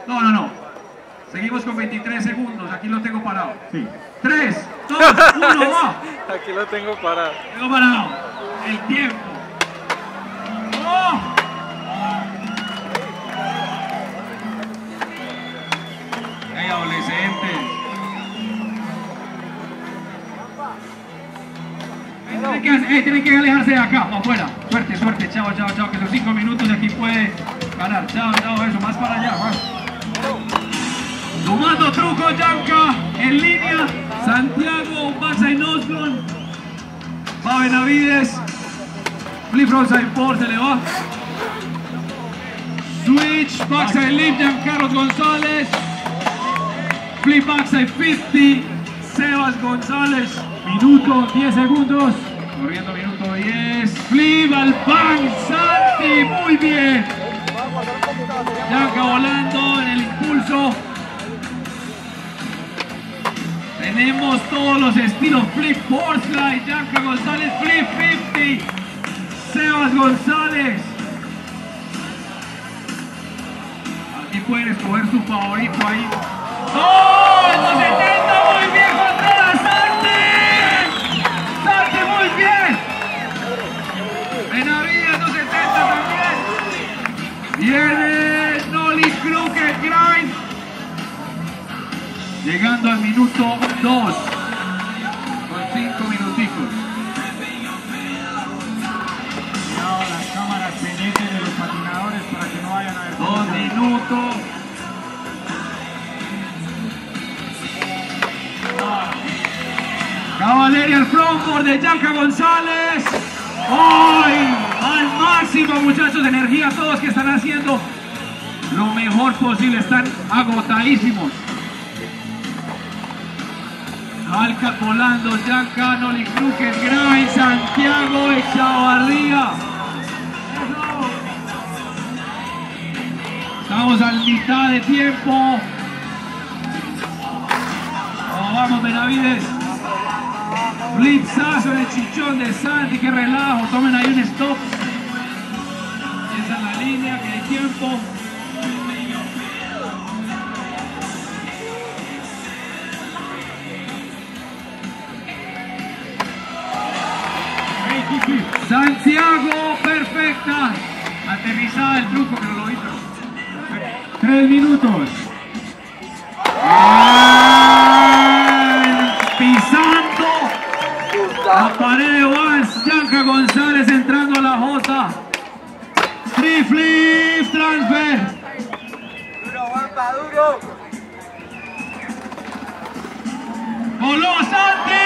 No. Seguimos con 23 segundos. Aquí lo tengo parado. Sí. 3, 2, 1, va. Aquí lo tengo parado. Tengo parado. El tiempo. ¡Oh! ¡Hey, adolescentes! Tienen que alejarse de acá, para afuera. Suerte. Chao. Que los 5 minutos de aquí puede ganar. Chao, eso. Más para allá, más. Tomando truco, Yanka en línea. Santiago, backside Nosblon. Va Benavides. Flip frontside 4, se le va. Switch, backside lift, Giancarlos González. Flip backside 50, Sebas González. Minuto, 10 segundos. Corriendo minuto 10. Flip al pan, Santi, muy bien. Yanka volando en el impulso. Tenemos todos los estilos, flip board slide, Yanka González, flip 50, Sebas González. Aquí pueden escoger su favorito ahí. ¡Oh! ¡El 270! ¡Muy bien! ¡Controla Santi! ¡Santi, muy bien! Benavides 270 también. Viene Noli Crooked Grind. Llegando al minuto 2, con 5 minuticos. Cuidado, las cámaras pendientes de los patinadores para que no vayan a ver. 2 minutos. Cavalleria al frontboard de Yanka González. ¡Ay! Al máximo, muchachos, de energía, todos que están haciendo lo mejor posible, están agotadísimos. Alca volando, Yanka, Noli Crooked Grind, Santiago Echavarría. Estamos a mitad de tiempo. Vamos, Benavides. Blitzazo en el chichón de Santi, qué relajo. Tomen ahí un stop. Empieza en la línea, que hay tiempo. Santiago, perfecta. Aterrizada el truco, pero lo hizo. 3 minutos. Pisando la pared de Vance, Yanka González entrando a la Josa. Street flip, transfer. Duro, Wampa, duro. ¡Voló Santi!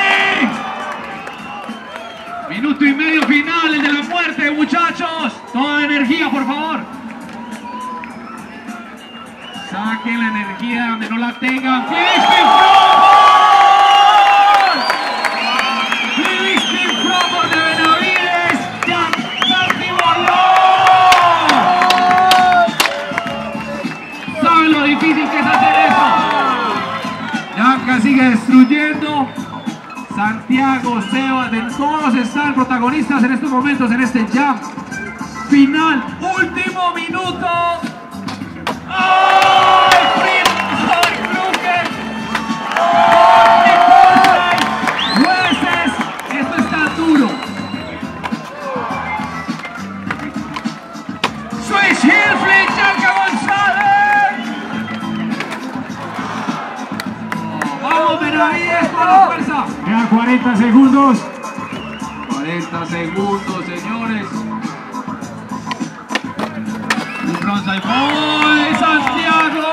Minuto y medio final, el de la muerte, muchachos. Toda energía, por favor. Saquen la energía donde no la tengan. ¡Flipping Frogboard de Benavides! ¡Santi voló! ¿Saben lo difícil que es hacer eso? Yanka sigue destruyendo. Santiago, Sebas, todos están protagonistas en estos momentos, en este jump final. Último minuto. ¡Ay! Flip, Crooked. Jueces, esto está duro. Switch heel flip, Yanka González. Vamos, Benavides, con la fuerza. Quedan 40 segundos. 40 segundos, señores. Un frontside boy, Santiago.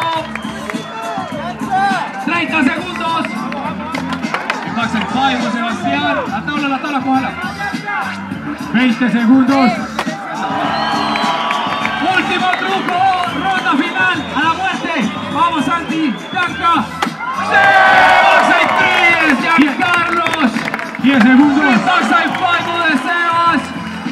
30 segundos. El backside 5, Sebastián. La tabla, cójala. 20 segundos. Último truco, ronda final, a la muerte. Vamos, Santi, Yanka. Backside 3, Giancarlos. 10 segundos. Backside 5 de Sebas.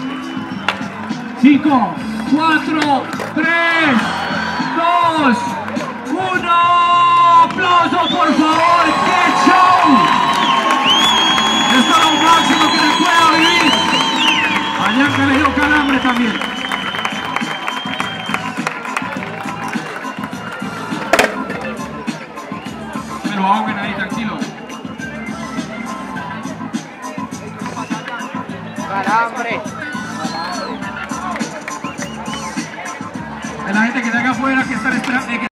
5, 4, 3, 2, 1. ¡Aplauso, por favor! ¡Qué show! Esto es lo máximo que le pueda vivir. A Yanka le dio calambre también. lo ahoguen ahí, tranquilo. Calambre. De la gente que está acá afuera que están esperando.